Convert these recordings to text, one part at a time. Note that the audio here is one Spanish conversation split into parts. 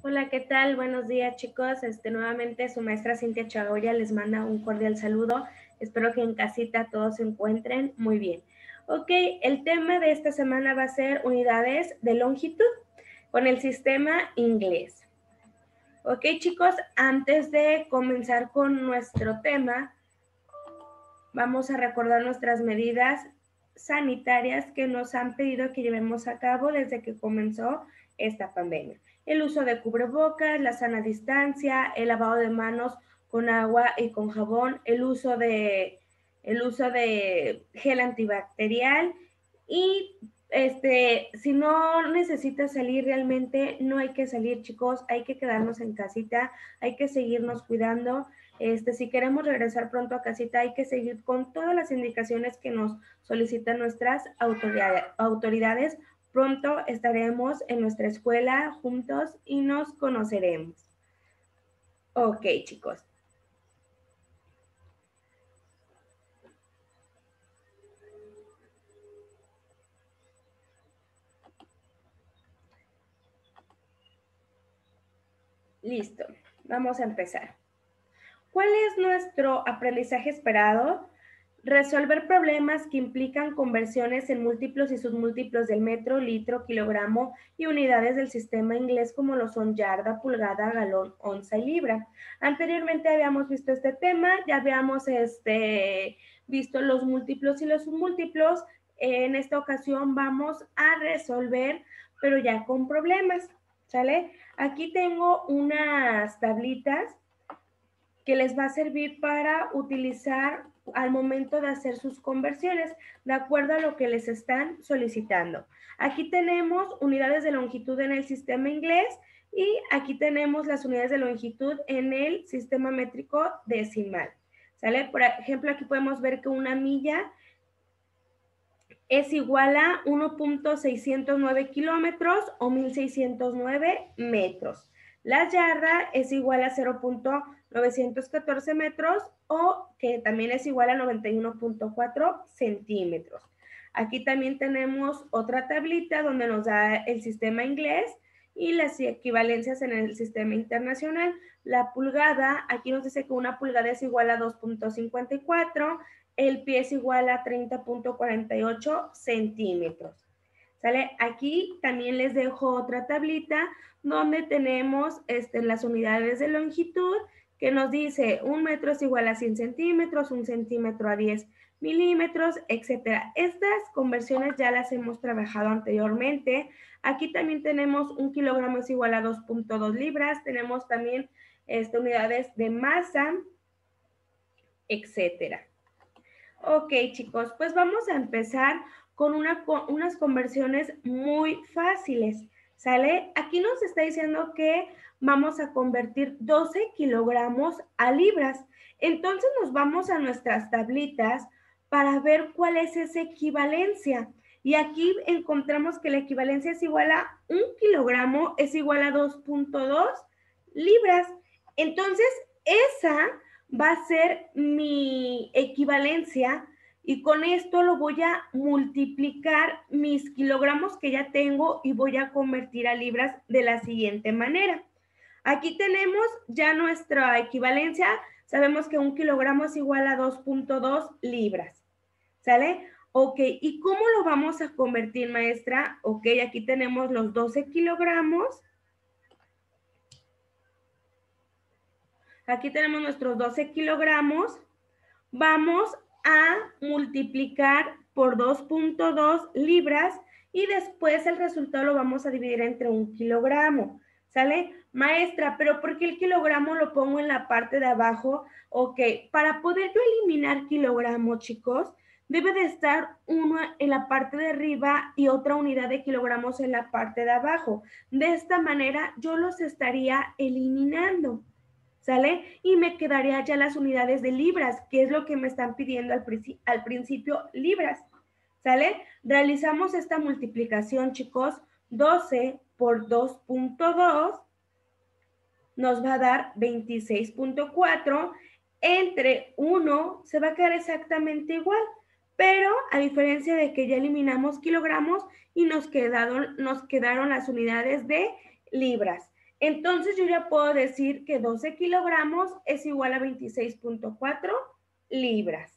Hola, ¿qué tal? Buenos días, chicos. Nuevamente su maestra Cintia Chagoya les manda un cordial saludo. Espero que en casita todos se encuentren muy bien. Ok, el tema de esta semana va a ser unidades de longitud con el sistema inglés. Ok, chicos, antes de comenzar con nuestro tema, vamos a recordar nuestras medidas sanitarias que nos han pedido que llevemos a cabo desde que comenzó esta pandemia. El uso de cubrebocas, la sana distancia, el lavado de manos con agua y con jabón, el uso de gel antibacterial y si no necesitas salir realmente, no hay que salir, chicos, hay que quedarnos en casita, hay que seguirnos cuidando. Si queremos regresar pronto a casita, hay que seguir con todas las indicaciones que nos solicitan nuestras autoridades. Pronto estaremos en nuestra escuela juntos y nos conoceremos. Ok, chicos. Listo, vamos a empezar. ¿Cuál es nuestro aprendizaje esperado? Resolver problemas que implican conversiones en múltiplos y submúltiplos del metro, litro, kilogramo y unidades del sistema inglés como lo son yarda, pulgada, galón, onza y libra. Anteriormente habíamos visto este tema, ya habíamos visto los múltiplos y los submúltiplos. En esta ocasión vamos a resolver, pero ya con problemas, ¿sale? Aquí tengo unas tablitas que les va a servir para utilizar al momento de hacer sus conversiones, de acuerdo a lo que les están solicitando. Aquí tenemos unidades de longitud en el sistema inglés y aquí tenemos las unidades de longitud en el sistema métrico decimal. ¿Sale? Por ejemplo, aquí podemos ver que una milla es igual a 1.609 kilómetros o 1.609 metros. La yarda es igual a 0.914 metros o que también es igual a 91.4 centímetros. Aquí también tenemos otra tablita donde nos da el sistema inglés y las equivalencias en el sistema internacional. La pulgada, aquí nos dice que una pulgada es igual a 2.54, el pie es igual a 30.48 centímetros. ¿Sale? Aquí también les dejo otra tablita donde tenemos las unidades de longitud que nos dice 1 metro es igual a 100 centímetros, 1 centímetro a 10 milímetros, etcétera. Estas conversiones ya las hemos trabajado anteriormente. Aquí también tenemos 1 kilogramo es igual a 2.2 libras. Tenemos también unidades de masa, etcétera. Ok, chicos, pues vamos a empezar con unas conversiones muy fáciles, ¿sale? Aquí nos está diciendo que vamos a convertir 12 kilogramos a libras. Entonces nos vamos a nuestras tablitas para ver cuál es esa equivalencia. Y aquí encontramos que la equivalencia es igual a 1 kilogramo es igual a 2.2 libras. Entonces, esa va a ser mi equivalencia y con esto lo voy a multiplicar mis kilogramos que ya tengo y voy a convertir a libras de la siguiente manera. Aquí tenemos ya nuestra equivalencia. Sabemos que 1 kilogramo es igual a 2.2 libras. ¿Sale? Ok, ¿y cómo lo vamos a convertir, maestra? Ok, aquí tenemos los 12 kilogramos. Aquí tenemos nuestros 12 kilogramos. Vamos a multiplicar por 2.2 libras y después el resultado lo vamos a dividir entre 1 kilogramo. ¿Sale? Maestra, ¿pero por qué el kilogramo lo pongo en la parte de abajo? Ok, para poder yo eliminar kilogramo, chicos, debe de estar uno en la parte de arriba y otra unidad de kilogramos en la parte de abajo. De esta manera yo los estaría eliminando. ¿Sale? Y me quedaría ya las unidades de libras, que es lo que me están pidiendo al principio, libras. ¿Sale? Realizamos esta multiplicación, chicos. 12 por 2.2 nos va a dar 26.4. Entre 1 se va a quedar exactamente igual, pero a diferencia de que ya eliminamos kilogramos y nos quedaron las unidades de libras. Entonces yo ya puedo decir que 12 kilogramos es igual a 26.4 libras.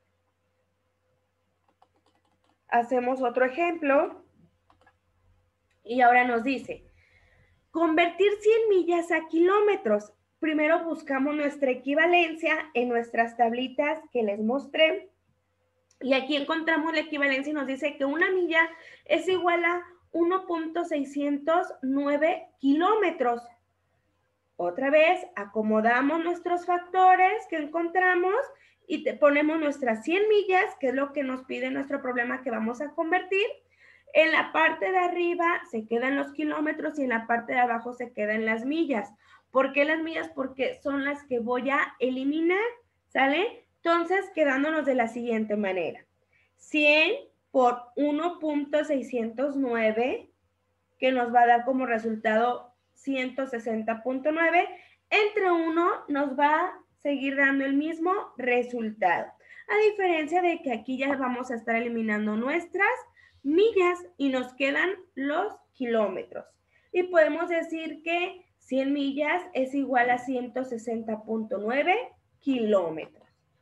Hacemos otro ejemplo y ahora nos dice, convertir 100 millas a kilómetros. Primero buscamos nuestra equivalencia en nuestras tablitas que les mostré. Y aquí encontramos la equivalencia y nos dice que una milla es igual a 1.609 kilómetros. Otra vez, acomodamos nuestros factores que encontramos y ponemos nuestras 100 millas, que es lo que nos pide nuestro problema que vamos a convertir. En la parte de arriba se quedan los kilómetros y en la parte de abajo se quedan las millas. ¿Por qué las millas? Porque son las que voy a eliminar, ¿sale? Entonces, quedándonos de la siguiente manera. 100 por 1.609, que nos va a dar como resultado 160.9, entre 1 nos va a seguir dando el mismo resultado. A diferencia de que aquí ya vamos a estar eliminando nuestras millas y nos quedan los kilómetros. Y podemos decir que 100 millas es igual a 160.9 kilómetros.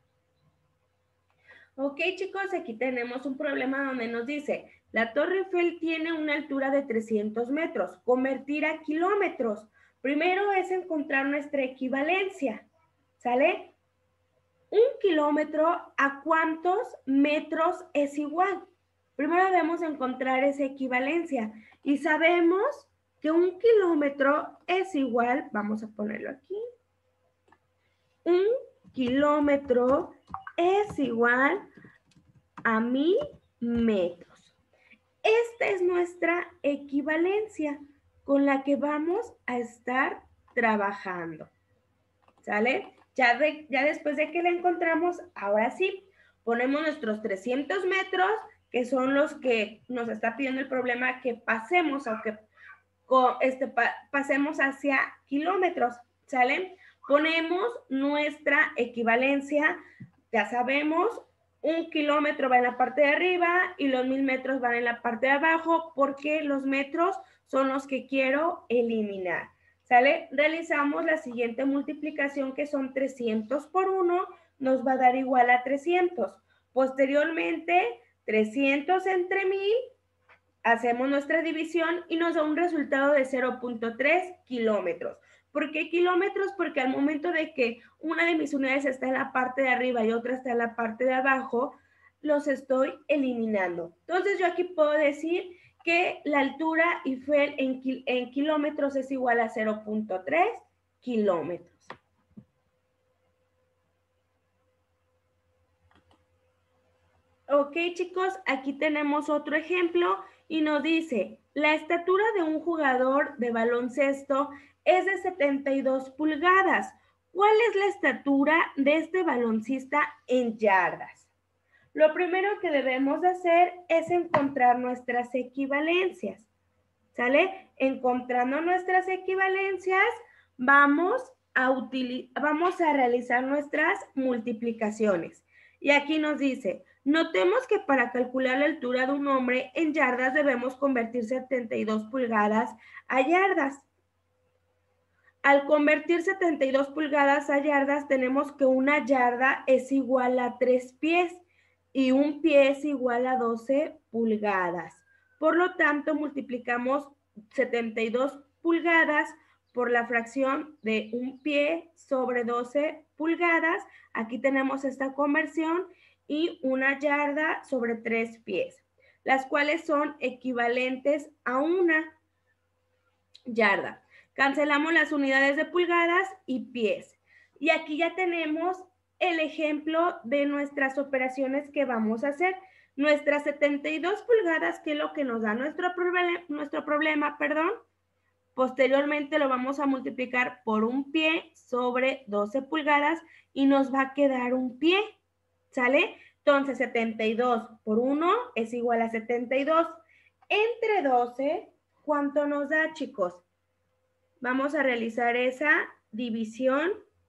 Ok, chicos, aquí tenemos un problema donde nos dice, la Torre Eiffel tiene una altura de 300 metros. Convertir a kilómetros. Primero es encontrar nuestra equivalencia, ¿sale? Un kilómetro, ¿a cuántos metros es igual? Primero debemos encontrar esa equivalencia y sabemos que un kilómetro es igual, vamos a ponerlo aquí, un kilómetro es igual a 1000 metros. Esta es nuestra equivalencia con la que vamos a estar trabajando. ¿Sale? Ya después de que la encontramos, ahora sí, ponemos nuestros 300 metros, que son los que nos está pidiendo el problema que pasemos o que pasemos hacia kilómetros, ¿sale? Ponemos nuestra equivalencia, ya sabemos, un kilómetro va en la parte de arriba y los 1000 metros van en la parte de abajo porque los metros son los que quiero eliminar, ¿sale? Realizamos la siguiente multiplicación que son 300 por 1, nos va a dar igual a 300. Posteriormente, 300 entre 1000, hacemos nuestra división y nos da un resultado de 0.3 kilómetros. ¿Por qué kilómetros? Porque al momento de que una de mis unidades está en la parte de arriba y otra está en la parte de abajo, los estoy eliminando. Entonces yo aquí puedo decir que la altura Eiffel en kilómetros es igual a 0.3 kilómetros. Ok, chicos, aquí tenemos otro ejemplo y nos dice, la estatura de un jugador de baloncesto es de 72 pulgadas. ¿Cuál es la estatura de este baloncista en yardas? Lo primero que debemos de hacer es encontrar nuestras equivalencias, ¿sale? Encontrando nuestras equivalencias, vamos a realizar nuestras multiplicaciones. Y aquí nos dice, notemos que para calcular la altura de un hombre en yardas debemos convertir 72 pulgadas a yardas. Al convertir 72 pulgadas a yardas, tenemos que una yarda es igual a 3 pies y un pie es igual a 12 pulgadas. Por lo tanto, multiplicamos 72 pulgadas por la fracción de un pie sobre 12 pulgadas. Aquí tenemos esta conversión y una yarda sobre 3 pies, las cuales son equivalentes a una yarda. Cancelamos las unidades de pulgadas y pies. Y aquí ya tenemos el ejemplo de nuestras operaciones que vamos a hacer. Nuestras 72 pulgadas, que es lo que nos da nuestro problema, posteriormente lo vamos a multiplicar por un pie sobre 12 pulgadas y nos va a quedar un pie, ¿sale? Entonces 72 por 1 es igual a 72. Entre 12, ¿cuánto nos da, chicos? Vamos a realizar esa división.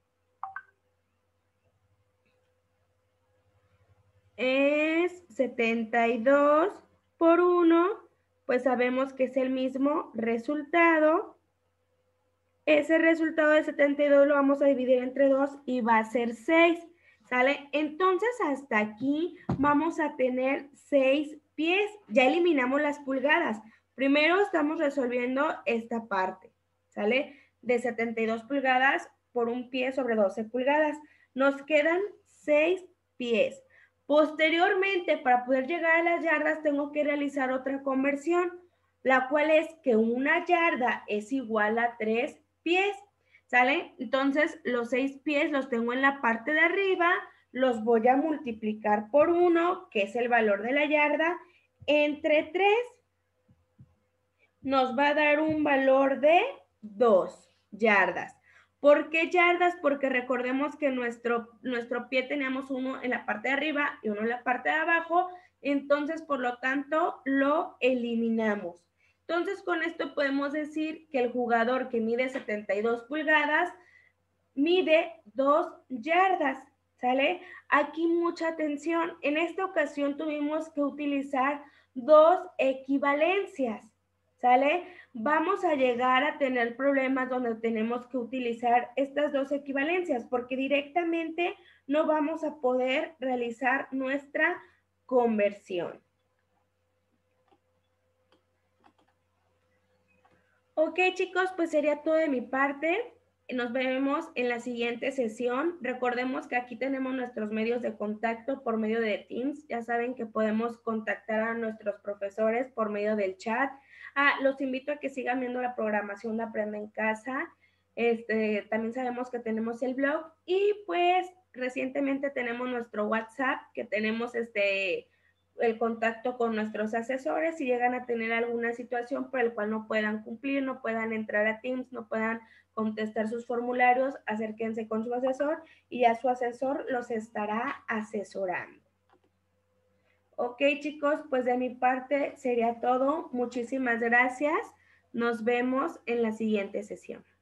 Es 72 por 1, pues sabemos que es el mismo resultado. Ese resultado de 72 lo vamos a dividir entre 2 y va a ser 6, ¿sale? Entonces, hasta aquí vamos a tener 6 pies. Ya eliminamos las pulgadas. Primero estamos resolviendo esta parte, ¿sale? De 72 pulgadas por un pie sobre 12 pulgadas. Nos quedan 6 pies. Posteriormente, para poder llegar a las yardas, tengo que realizar otra conversión, la cual es que una yarda es igual a 3 pies, ¿sale? Entonces, los 6 pies los tengo en la parte de arriba, los voy a multiplicar por 1, que es el valor de la yarda, entre 3, nos va a dar un valor de 2 yardas. ¿Por qué yardas? Porque recordemos que nuestro pie teníamos uno en la parte de arriba y uno en la parte de abajo, entonces por lo tanto lo eliminamos. Entonces con esto podemos decir que el jugador que mide 72 pulgadas mide 2 yardas, ¿sale? Aquí mucha atención. En esta ocasión tuvimos que utilizar 2 equivalencias, ¿sale? Vamos a llegar a tener problemas donde tenemos que utilizar estas 2 equivalencias porque directamente no vamos a poder realizar nuestra conversión. Ok, chicos, pues sería todo de mi parte. Nos vemos en la siguiente sesión. Recordemos que aquí tenemos nuestros medios de contacto por medio de Teams. Ya saben que podemos contactar a nuestros profesores por medio del chat. Los invito a que sigan viendo la programación de Aprende en Casa. También sabemos que tenemos el blog y pues recientemente tenemos nuestro WhatsApp, que tenemos el contacto con nuestros asesores si llegan a tener alguna situación por el cual no puedan cumplir, no puedan entrar a Teams, no puedan contestar sus formularios, acérquense con su asesor y ya su asesor los estará asesorando. Ok, chicos, pues de mi parte sería todo. Muchísimas gracias. Nos vemos en la siguiente sesión.